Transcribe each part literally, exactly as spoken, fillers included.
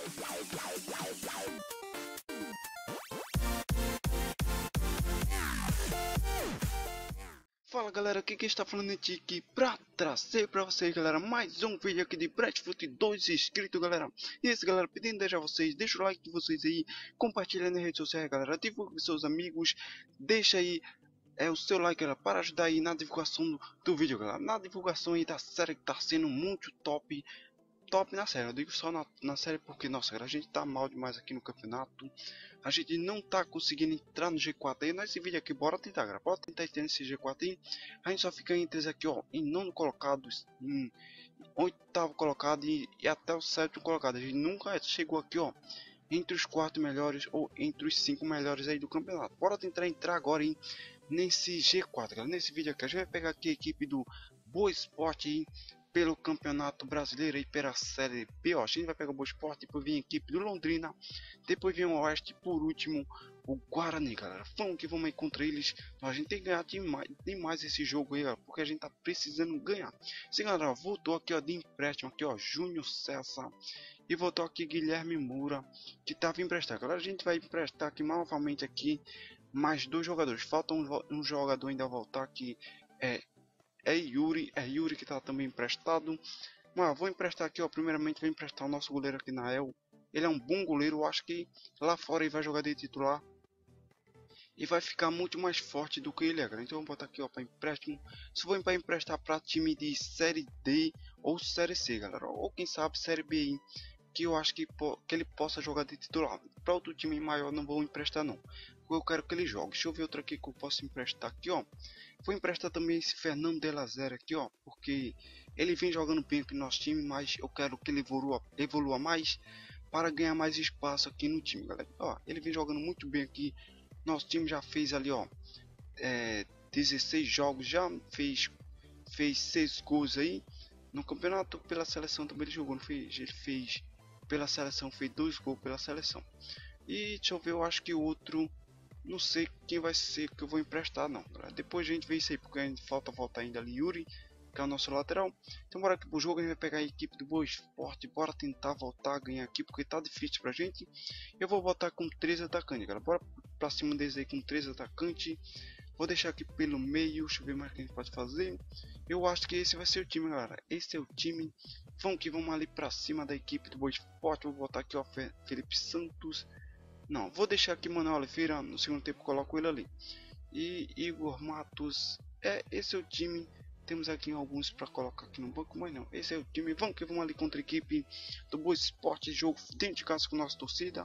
Fala galera, aqui quem está falando é Tiki pra trazer pra vocês, galera, mais um vídeo aqui de Breadfruit dois inscritos, galera. E esse, galera, pedindo desde a vocês, deixa o like de vocês aí, compartilha nas redes sociais, galera, divulgue com seus amigos, deixa aí é, o seu like, galera, para ajudar aí na divulgação do, do vídeo, galera, na divulgação aí da série que tá sendo muito top. Top na série, eu digo só na, na série porque, nossa, galera, a gente tá mal demais aqui no campeonato. A gente não tá conseguindo entrar no G quatro aí. Nesse vídeo aqui, bora tentar, galera. Bora tentar entrar nesse G quatro aí. A gente só fica entre esses aqui, ó, em nono colocado, em oitavo colocado e, e até o sétimo colocado. A gente nunca chegou aqui, ó, entre os quatro melhores ou entre os cinco melhores aí do campeonato. Bora tentar entrar agora aí nesse G quatro, galera. Nesse vídeo aqui, a gente vai pegar aqui a equipe do Boa Esporte aí, pelo Campeonato Brasileiro e pela Série B, ó. A gente vai pegar o Boa Esporte, depois vem a equipe do Londrina, depois vem o Oeste, por último o Guarani, galera. Vamos que vamos aí contra eles. Então, a gente tem que ganhar demais, demais esse jogo aí, galera, porque a gente tá precisando ganhar. Sim, galera, voltou aqui, ó, de empréstimo aqui, ó, Júnior César, e voltou aqui Guilherme Moura, que tava emprestado. Galera, a gente vai emprestar aqui novamente aqui mais dois jogadores. Falta um, um jogador ainda voltar aqui, é É Yuri, é Yuri que tá também emprestado. Mas vou emprestar aqui, ó. Primeiramente vou emprestar o nosso goleiro aqui na El. Ele é um bom goleiro, eu acho que lá fora ele vai jogar de titular e vai ficar muito mais forte do que ele é, galera. Então vamos botar aqui, ó, para empréstimo. Se for para emprestar para time de série D ou série C, galera, ou quem sabe série B, que eu acho que, que ele possa jogar de titular. Para outro time maior não vou emprestar não. Eu quero que ele jogue. Deixa eu ver outro aqui que eu posso emprestar aqui, ó. Vou emprestar também esse Fernando de la Zera aqui, ó, porque ele vem jogando bem aqui no nosso time, mas eu quero que ele evolua, evolua mais para ganhar mais espaço aqui no time, galera. Ó, ele vem jogando muito bem aqui. Nosso time já fez ali, ó, é, dezesseis jogos, já fez fez seis gols aí no campeonato. Pela seleção também ele jogou, não fez? Ele fez pela seleção, fez dois gols pela seleção. E deixa eu ver, eu acho que o outro, não sei quem vai ser que eu vou emprestar não, galera. Depois a gente vê isso aí, porque a gente falta voltar ainda ali Yuri, que é o nosso lateral. Então bora aqui pro jogo, a gente vai pegar a equipe do Boa Esporte, bora tentar voltar a ganhar aqui, porque tá difícil pra gente. Eu vou botar com três atacantes, galera. Bora pra cima deles aí com três atacantes. Vou deixar aqui pelo meio, deixa eu ver mais o que a gente pode fazer. Eu acho que esse vai ser o time, galera. Esse é o time. Vamos que vamos ali pra cima da equipe do Boa Esporte. Vou botar aqui, ó, Felipe Santos. Não, vou deixar aqui Manuel Oliveira, no segundo tempo coloco ele ali. E Igor Matos, é, esse é o time. Temos aqui alguns para colocar aqui no banco, mas não, esse é o time. Vamos que vamos ali contra a equipe do Boa Esporte, jogo dentro de casa com nossa torcida.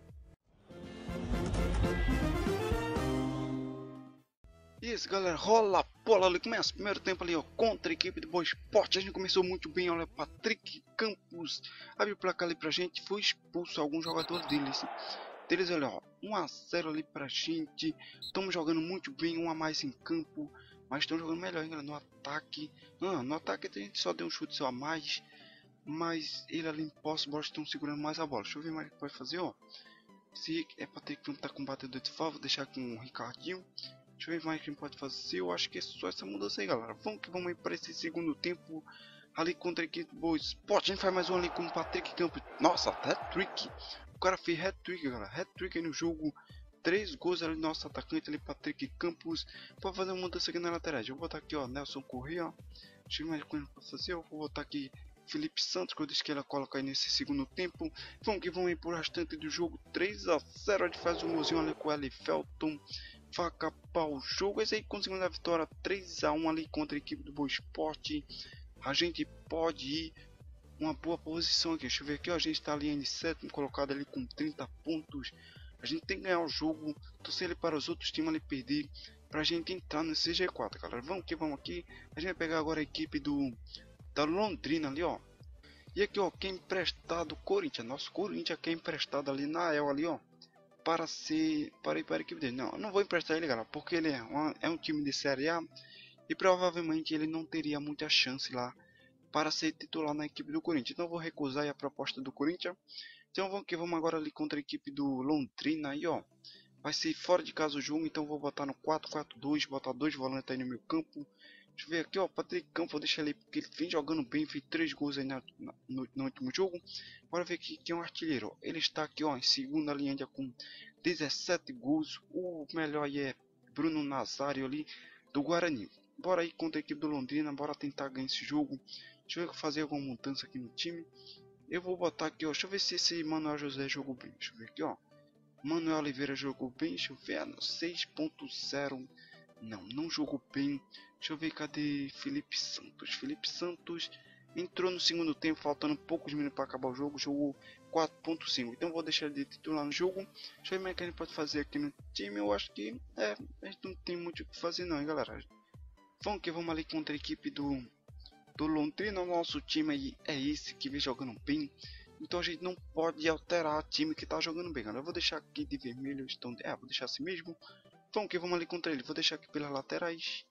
Isso, galera, rola a bola ali, começa o primeiro tempo ali, ó, contra a equipe do Boa Esporte. A gente começou muito bem, olha, Patrick Campos abriu o placar ali pra gente, foi expulso algum jogador deles. Deles, olha, ó, um a zero ali pra gente. Estamos jogando muito bem, um a mais em campo, mas estão jogando melhor ainda no ataque. Não, no ataque a gente só deu um chute só a mais, mas ele ali em posse, bola estão segurando mais a bola. Deixa eu ver mais o que pode fazer, ó. Se é pra ter que tá com batedor de falta, vou deixar com o Ricardinho. Deixa eu ver mais o que a gente pode fazer. Eu acho que é só essa mudança aí, galera. Vamos que vamos aí para esse segundo tempo ali contra a equipe do Boa Esporte. A gente faz mais um ali com o Patrick Campos. Nossa, hat-trick. O cara fez hat-trick, galera. Hat-trick aí no jogo. Três gols ali do nosso atacante ali, Patrick Campos. Para fazer uma mudança aqui na lateral. Eu vou botar aqui, ó, Nelson Corrêa. Deixa eu ver mais o que a gente pode fazer. Eu vou botar aqui Felipe Santos, que eu disse que ela coloca aí nesse segundo tempo. Vamos que vamos aí por restante do jogo. três a zero. A gente faz um golzinho ali com o Eli Felton. Faca pau jogo. Esse aí conseguindo a vitória três a um ali contra a equipe do Boa Esporte. A gente pode ir uma boa posição aqui. Deixa eu ver aqui, ó, a gente está ali em sétimo colocado ali com trinta pontos. A gente tem que ganhar o jogo, torcer ele para os outros times ali perder, para a gente entrar nesse G quatro, galera. Vamos que vamos aqui. A gente vai pegar agora a equipe do da Londrina ali, ó. E aqui, ó, quem é emprestado, Corinthians. Nosso Corinthians que é emprestado ali na El ali, ó, para ser para ir para a equipe dele. Não, eu não vou emprestar ele, galera, porque ele é, uma, é um time de Série A e provavelmente ele não teria muita chance lá para ser titular na equipe do Corinthians. Então eu vou recusar a proposta do Corinthians. Então vamos que vamos agora ali contra a equipe do Londrina aí, ó. Vai ser fora de casa o jogo, então vou botar no quatro quatro dois, botar dois volantes aí no meu campo. Deixa eu ver aqui, ó, Patrick Campos, vou deixar ele porque ele vem jogando bem, fez três gols aí na, na, no, no último jogo. Bora ver aqui quem é um artilheiro, ó. Ele está aqui, ó, em segunda linha com dezessete gols. O melhor aí é Bruno Nazário ali do Guarani. Bora aí contra a equipe do Londrina, bora tentar ganhar esse jogo. Deixa eu ver fazer alguma mudança aqui no time. Eu vou botar aqui, ó, deixa eu ver se esse Manuel José jogou bem. Deixa eu ver aqui, ó. Manuel Oliveira jogou bem, deixa eu ver, no seis ponto zero. Não, não jogou bem. Deixa eu ver, cadê Felipe Santos? Felipe Santos entrou no segundo tempo, faltando poucos minutos para acabar o jogo. Jogou quatro ponto cinco. Então vou deixar ele de titular no jogo. Deixa eu ver como é que a gente pode fazer aqui no time. Eu acho que é, a gente não tem muito o que fazer não, hein, galera. Vamos que vamos ali contra a equipe do, do Londrina. O nosso time aí é esse que vem jogando bem. Então a gente não pode alterar o time que tá jogando bem, galera. Eu vou deixar aqui de vermelho. Então, é, vou deixar assim mesmo. Vamos que vamos ali contra ele. Vou deixar aqui pelas laterais.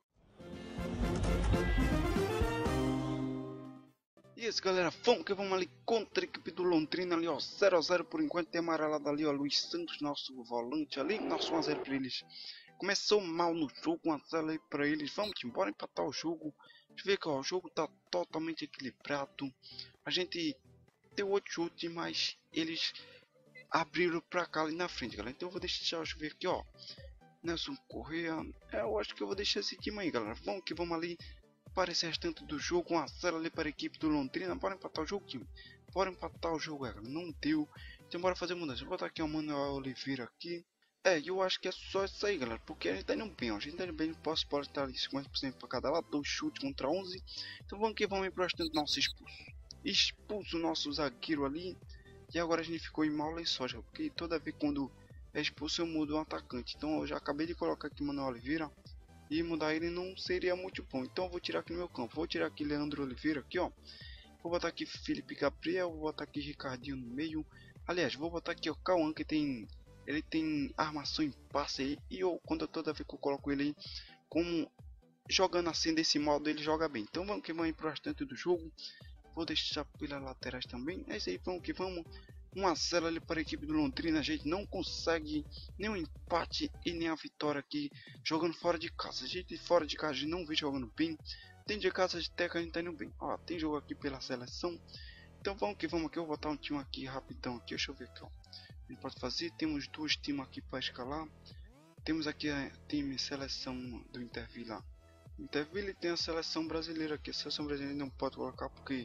E isso, galera. Vamos que vamos ali contra a equipe do Londrina ali, ó. zero a zero por enquanto. Tem amarelado ali, ó. Luiz Santos, nosso volante ali. Nosso um a zero para eles. Começou mal no jogo. um a zero aí para eles. Vamos embora empatar o jogo. Deixa eu ver que ó, o jogo tá totalmente equilibrado. A gente deu oito chutes, mas eles abriram pra cá ali na frente, galera. Então eu vou deixar, deixa eu ver aqui, ó. Nelson Correa, é, eu acho que eu vou deixar esse time aí, galera. Vamos que vamos ali para esse restante do jogo. um a zero ali para a equipe do Londrina. Bora empatar o jogo, time. Bora empatar o jogo, galera. Não deu. Então bora fazer mudança. Vou botar aqui o Manuel Oliveira aqui. É, eu acho que é só isso aí, galera. Porque a gente tá indo bem, ó. A gente tá indo bem. Posso pode estar ali cinquenta por cento para cada lado. Dois chutes contra onze. Então vamos que vamos ir para o restante do nosso expulso. Expulso o nosso zagueiro ali. E agora a gente ficou em mal soja. Porque toda vez quando é expulso eu mudo o atacante. Então eu já acabei de colocar aqui Manuel Oliveira. E mudar ele não seria muito bom. Então eu vou tirar aqui no meu campo. Vou tirar aqui Leandro Oliveira aqui, ó. Vou botar aqui Felipe Gabriel. Vou botar aqui Ricardinho no meio. Aliás, vou botar aqui o Cauã, que tem... Ele tem armação em passe aí. E eu, quando eu, toda vez que eu coloco ele aí, como jogando assim desse modo, ele joga bem. Então vamos que vamos para o restante do jogo. Vou deixar pelas laterais também. É isso aí, vamos que vamos. um a zero ali para a equipe do Londrina. A gente não consegue nenhum empate e nem a vitória aqui jogando fora de casa. A gente fora de casa a gente não vem jogando bem. Tem de casa até que a gente tá indo bem. Ó, tem jogo aqui pela seleção. Então vamos que vamos aqui. Eu vou botar um time aqui rapidão aqui. Deixa eu ver aqui, ó. A gente pode fazer. Temos dois times aqui para escalar. Temos aqui a time seleção do Interville. Interville tem a seleção brasileira aqui. A seleção brasileira não pode colocar porque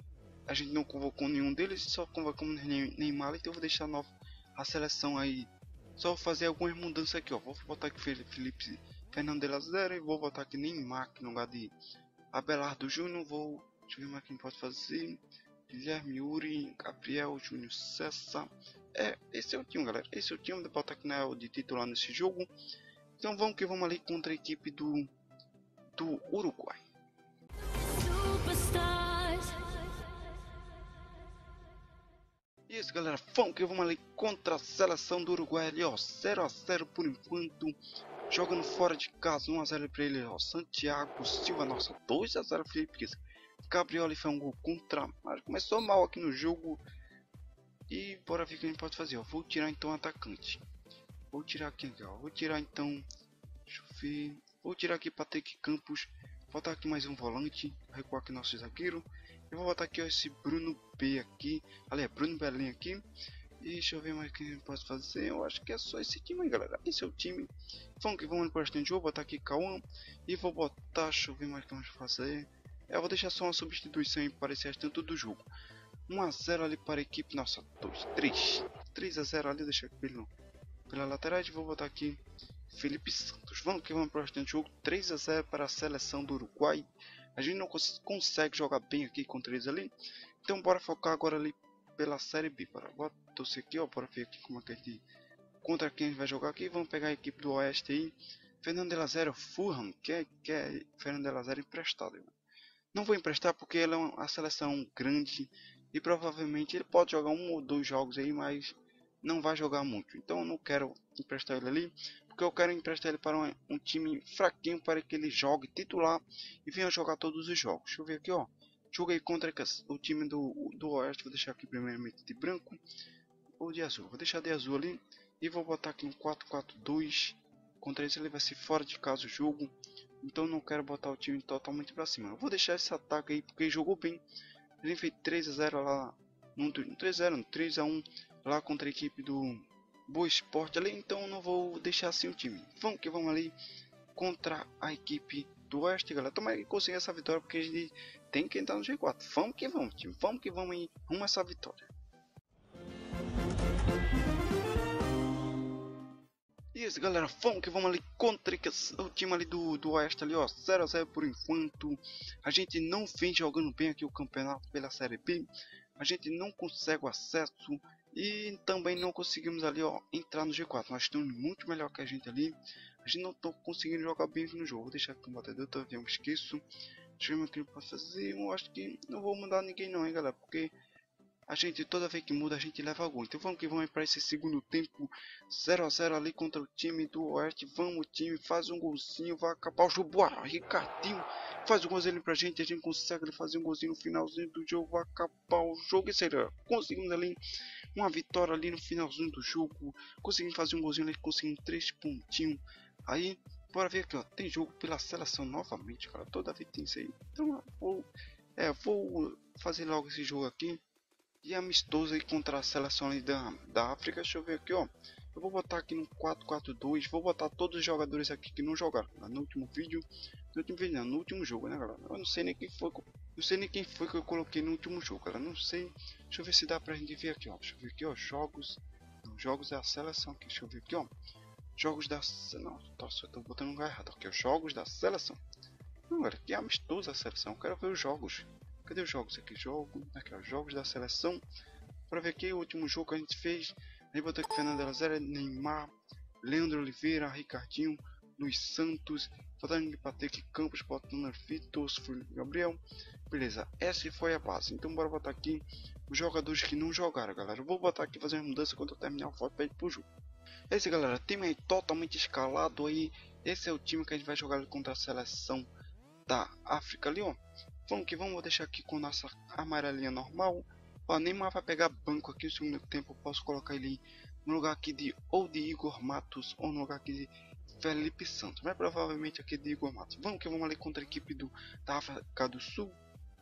a gente não convocou nenhum deles, só convocamos Neymar, então eu vou deixar nova a seleção aí. Só vou fazer algumas mudanças aqui, ó. Vou botar aqui Felipe Fernando de la Zero e vou botar aqui Neymar aqui no lugar de Abelardo Júnior. Vou, deixa eu ver mais quem pode fazer. Guilherme Yuri, Gabriel, Júnior César. É, esse é o time, galera. Esse é o time de botar aqui na de titular nesse jogo. Então vamos que vamos ali contra a equipe do do Uruguai. Isso, galera, vamos que vamos ali contra a seleção do Uruguai ali, ó, zero a zero por enquanto, jogando fora de casa. Um a zero para ele, ó, Santiago Silva, nossa, dois a zero Felipe Gabriel ali foi um gol contra, mas começou mal aqui no jogo. E bora ver o que a gente pode fazer, ó. Vou tirar então o atacante, vou tirar aqui, ó, vou tirar então, deixa eu ver, vou tirar aqui Patrick Campos, botar aqui mais um volante, recuar aqui nosso zagueiro. Eu vou botar aqui ó, esse Bruno B aqui, aliás, Bruno Belém aqui. E deixa eu ver mais o que a gente pode fazer. Eu acho que é só esse time aí, galera. Esse é o time. Vamos que vamos para o restante. Vou botar aqui Cauã. E vou botar, deixa eu ver mais o que vamos fazer. É, eu vou deixar só uma substituição aí para esse restante do jogo. um a zero ali para a equipe. Nossa, dois, três. três a zero ali, deixa eu pelo, pela lateral. Vou botar aqui Felipe Santos. Vamos que vamos para o restante do jogo. três a zero para a seleção do Uruguai. A gente não cons consegue jogar bem aqui contra eles ali. Então bora focar agora ali pela série B. Bora, bora torcer aqui, ó. Bora ver aqui como é que a gente, contra quem a gente vai jogar aqui. Vamos pegar a equipe do Oeste aí. Fernando de la Zero, Fulham, que é, que é Fernando de la Zero emprestado. Mano. Não vou emprestar porque ele é uma seleção grande. E provavelmente ele pode jogar um ou dois jogos aí, mas não vai jogar muito. Então eu não quero emprestar ele ali. Porque eu quero emprestar ele para um, um time fraquinho para que ele jogue titular e venha jogar todos os jogos. Deixa eu ver aqui, ó. Joguei contra o time do, do Oeste. Vou deixar aqui primeiramente de branco ou de azul. Vou deixar de azul ali e vou botar aqui um quatro quatro dois. Contra esse ele vai ser fora de casa o jogo. Então não quero botar o time totalmente pra cima. Eu vou deixar esse ataque aí porque jogou bem. A gente fez três a zero lá. No três a zero, três a um lá contra a equipe do Boa Esporte ali. Então não vou deixar assim o time. Vamos que vamos ali contra a equipe do Oeste, galera. Tomara que consiga essa vitória porque a gente tem que entrar no G quatro. Vamos que vamos, time. Vamos que vamos aí rumo a essa vitória. Isso, galera, vamos que vamos ali contra o time ali do, do Oeste ali, ó, zero a zero por enquanto. A gente não vem jogando bem aqui o campeonato pela Série B. A gente não consegue o acesso e também não conseguimos ali, ó, entrar no G quatro. Nós estamos muito melhor que a gente ali. A gente não está conseguindo jogar bem no jogo. Vou deixar aqui no batedor, tá vendo? Esqueço. Deixa eu ver o que eu posso fazer. Eu acho que não vou mandar ninguém não, hein, galera, porque a gente, toda vez que muda, a gente leva gol. Então vamos que vamos para esse segundo tempo. zero a zero ali contra o time do Oeste. Vamos, time, faz um golzinho, vai acabar o jogo. Boa, Ricardinho faz um golzinho pra gente. A gente consegue fazer um golzinho no finalzinho do jogo. Vai acabar o jogo. E seria, conseguimos ali uma vitória ali no finalzinho do jogo. Conseguimos fazer um golzinho ali, conseguimos três pontinhos. Aí, bora ver aqui, ó. Tem jogo pela seleção novamente, cara. Toda vez tem isso aí. Então, vou, é, vou fazer logo esse jogo aqui. E amistoso aí contra a seleção ali da, da África. Deixa eu ver aqui, ó. Eu vou botar aqui no quatro quatro dois. Vou botar todos os jogadores aqui que não jogaram no último vídeo. No último vídeo não, no último jogo, né, galera? Eu não sei nem quem foi. Não sei nem quem foi que eu coloquei no último jogo, galera. Não sei. Deixa eu ver se dá pra gente ver aqui, ó. Deixa eu ver aqui, ó. Jogos. Não, jogos da seleção aqui. Deixa eu ver aqui, ó. Jogos da. Não, nossa, eu tô botando um lugar errado aqui, ó. Jogos da seleção. Não, galera, que amistoso a seleção. Eu quero ver os jogos. Cadê os jogos aqui? Jogo, aqui ó, jogos da seleção. Para ver aqui o último jogo que a gente fez. Aí botou aqui Fernando Elazera, Neymar, Leandro Oliveira, Ricardinho, Luiz Santos, Fernando Patrick Campos, botando Vitor, Gabriel. Beleza, essa foi a base. Então bora botar aqui os jogadores que não jogaram, galera. Eu vou botar aqui fazer uma mudança quando eu terminar o foto para ir pro jogo. Esse, galera, time aí totalmente escalado aí. Esse é o time que a gente vai jogar contra a seleção da África ali, ó. Vamos que vamos, vou deixar aqui com nossa amarelinha normal. Ó, Neymar vai pegar banco aqui no segundo tempo. Eu posso colocar ele no lugar aqui de ou de Igor Matos ou no lugar aqui de Felipe Santos. Mas provavelmente aqui de Igor Matos. Vamos que vamos ali contra a equipe do, da África do Sul.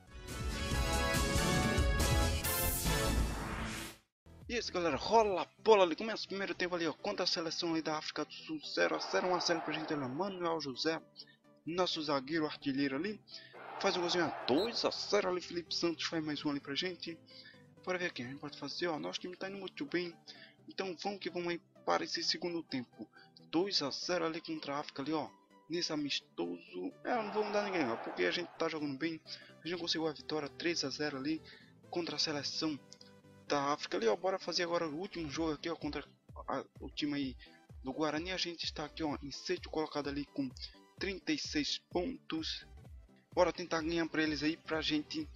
E isso, galera, rola a bola ali. Começa o primeiro tempo ali, ó, contra a seleção aí da África do Sul. zero a zero, um a zero pra gente ali. Manuel José, nosso zagueiro artilheiro ali. Faz um golzinho a dois a zero ali. Felipe Santos faz mais um ali pra gente. Bora ver aqui, a gente pode fazer, ó. Nosso time tá indo muito bem. Então vamos que vamos aí para esse segundo tempo. dois a zero ali contra a África ali, ó. Nesse amistoso. É, não vou mudar ninguém, ó. Porque a gente tá jogando bem. A gente conseguiu a vitória três a zero ali contra a seleção da África ali, ó. Bora fazer agora o último jogo aqui, ó. Contra a, o time aí do Guarani. A gente está aqui, ó. Em sexto colocado ali com trinta e seis pontos. Bora tentar ganhar para eles aí, pra gente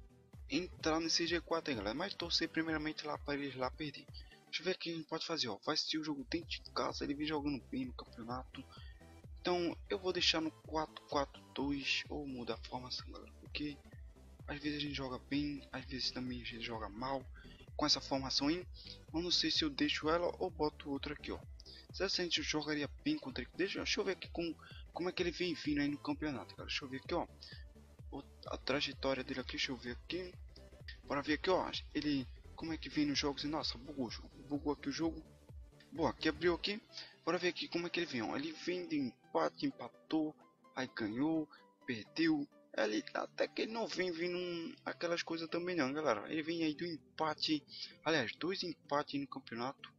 entrar nesse G quatro aí, galera. Mas torcer primeiramente lá para eles lá perder. Deixa eu ver o que a gente pode fazer, ó. Vai assistir o jogo dentro de casa, ele vem jogando bem no campeonato. Então eu vou deixar no quatro quatro dois ou mudar a formação, galera. Porque às vezes a gente joga bem, às vezes também a gente joga mal com essa formação aí. Eu não sei se eu deixo ela ou boto outra aqui, ó. Se a gente jogaria bem contra ele. Deixa, deixa eu ver aqui com, como é que ele vem vindo aí no campeonato, cara. Deixa eu ver aqui, ó. O, a trajetória dele aqui, deixa eu ver aqui. Bora ver aqui, ó. Ele, como é que vem nos jogos. E nossa, bugou o jogo. Bugou aqui o jogo. Boa, aqui abriu aqui. Bora ver aqui como é que ele vem, ó. Ele vem de empate, empatou, aí ganhou, perdeu. Ele, até que ele não vem vindo um, aquelas coisas também não, galera. Ele vem aí do empate. Aliás, dois empates no campeonato.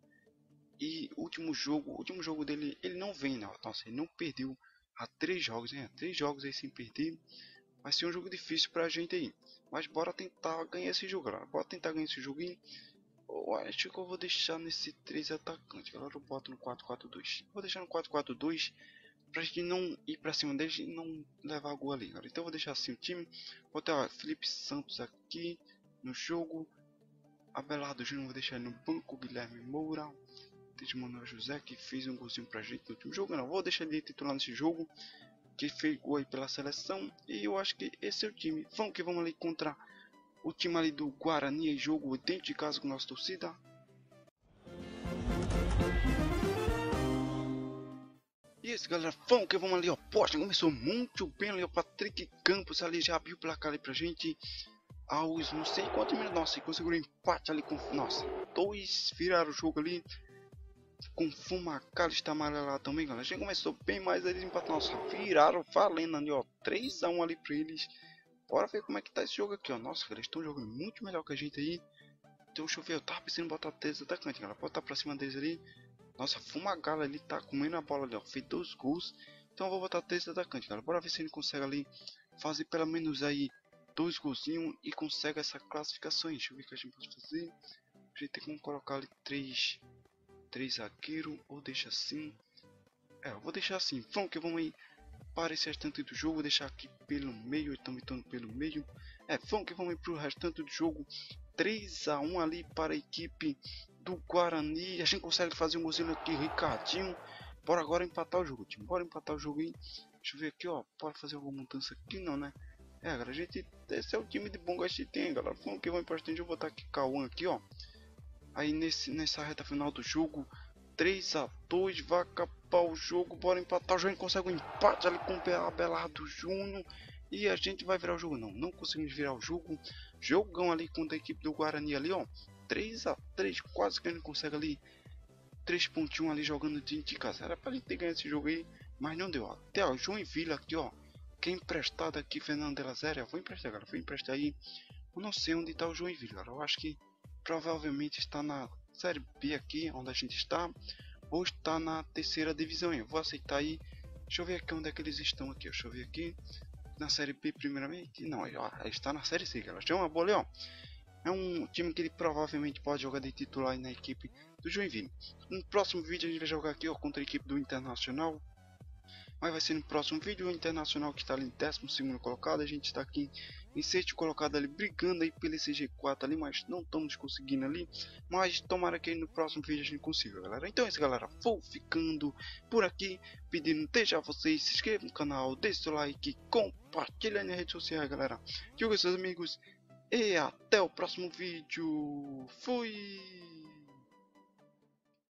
E último jogo, último jogo dele, ele não vem, não. Nossa, ele não perdeu há três jogos, né? Três jogos aí sem perder. Vai ser um jogo difícil pra gente aí. Mas bora tentar ganhar esse jogo, galera. Bora tentar ganhar esse joguinho. Eu acho que eu vou deixar nesse três atacantes, galera. Eu boto no quatro quatro dois. Vou deixar no quatro quatro dois pra gente não ir pra cima deles e não levar gol ali, galera. Então eu vou deixar assim o time. Vou botar ó, Felipe Santos aqui no jogo. Abelardo Júnior, vou deixar ele no banco. Guilherme Moura. De Manuel José, que fez um golzinho pra gente no último jogo. Não, vou deixar ele titular nesse jogo, que fez gol aí pela seleção. E eu acho que esse é o time. Vamos que vamos ali contra o time ali do Guarani, e jogo dentro de casa com nossa torcida. E esse galera, vamos que vamos ali, ó. Poxa, começou muito bem ali, o Patrick Campos ali já abriu o placar ali pra gente. Aos não sei quantos minutos, nossa, conseguiu um empate ali com, nossa, dois viraram o jogo ali. Com Fumacala está amarelado também, galera. Já começou bem mais eles empataram, nossa, viraram valendo ali, ó. três a um ali pra eles. Bora ver como é que tá esse jogo aqui, ó. Nossa, galera, eles estão jogando muito melhor que a gente aí. Então deixa eu ver, eu tava pensando em botar três atacantes, galera. Botar pra cima deles ali. Nossa, Fumagala ali tá comendo a bola ali, ó. Fez dois gols. Então eu vou botar três atacantes, galera. Bora ver se ele consegue ali fazer pelo menos aí dois golzinhos e consegue essa classificação aí. Deixa eu ver o que a gente pode fazer. A gente tem como colocar ali três, três zagueiros ou deixa assim. É, eu vou deixar assim. Vamos que vamos aí para esse restante do jogo. Vou deixar aqui pelo meio, estamos estando pelo meio. É, vamos que vamos aí para o restante do jogo. três a um ali para a equipe do Guarani. A gente consegue fazer um golzinho aqui, Ricardinho. Bora agora empatar o jogo, time. Bora empatar o jogo aí. Deixa eu ver aqui, ó. Pode fazer alguma mudança aqui, não, né? É, galera, a gente... Esse é o time de bom que a gente tem, galera. Vamos que vamos importante. Eu vou botar aqui Cauã aqui, ó. Aí nesse, nessa reta final do jogo. três a dois. Vai acabar o jogo. Bora empatar o jogo. A gente consegue um empate ali com o Abelardo Júnior. E a gente vai virar o jogo, não. Não conseguimos virar o jogo. Jogão ali contra a equipe do Guarani ali, ó. três a três. Quase que a gente consegue ali. três ponto um ali jogando de casa. Era pra gente ter ganho esse jogo aí. Mas não deu, ó. Até o Joinville aqui, ó. Quem emprestado aqui, Fernando de la Zéria. Vou emprestar, galera. Vou emprestar aí. Eu não sei onde tá o Joinville, galera. Eu acho que provavelmente está na Série B aqui, onde a gente está. Ou está na terceira divisão aí. Eu vou aceitar aí. Deixa eu ver aqui onde é que eles estão aqui. Deixa eu ver aqui. Na Série B primeiramente. Não, ó, está na Série C, galera. Chama uma bola aí, ó. É um time que ele provavelmente pode jogar de titular aí na equipe do Joinville. No próximo vídeo a gente vai jogar aqui, ó, contra a equipe do Internacional. Mas vai ser no próximo vídeo. O Internacional que está ali em décimo segundo colocado. A gente está aqui em sexto colocado ali, brigando aí pelo esse G quatro ali, mas não estamos conseguindo ali. Mas tomara que no próximo vídeo a gente consiga, galera. Então é isso, galera. Vou ficando por aqui, pedindo desde já vocês se inscrevam no canal, deixe seu like, compartilhem nas redes sociais, galera. Jogue com seus amigos e até o próximo vídeo. Fui!